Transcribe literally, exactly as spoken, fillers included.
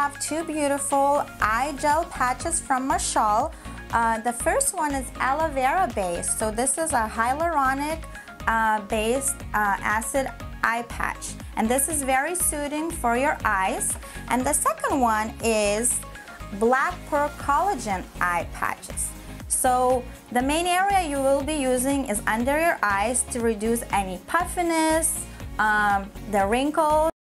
have two beautiful eye gel patches from Mashele. Uh, the first one is aloe vera based, so this is a hyaluronic uh, based uh, acid eye patch, and this is very soothing for your eyes. And the second one is black pearl collagen eye patches. So the main area you will be using is under your eyes to reduce any puffiness, um, the wrinkles.